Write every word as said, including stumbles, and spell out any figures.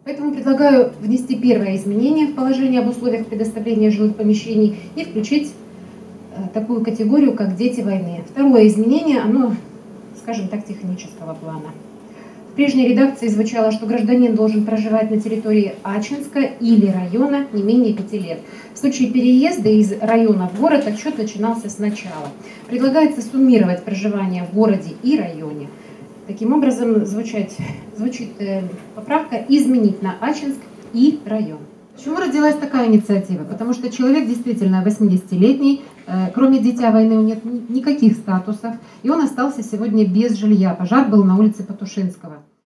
Поэтому предлагаю внести первое изменение в положение об условиях предоставления жилых помещений и включить такую категорию, как дети войны. Второе изменение, оно, скажем так, технического плана. В прежней редакции звучало, что гражданин должен проживать на территории Ачинска или района не менее пяти лет. В случае переезда из района в город отсчет начинался сначала. Предлагается суммировать проживание в городе и районе. Таким образом, звучать, звучит э, поправка «изменить на Ачинск и район». Почему родилась такая инициатива? Потому что человек действительно восьмидесятилетний, э, кроме дитя войны у него нет никаких статусов, и он остался сегодня без жилья. Пожар был на улице Патушинского.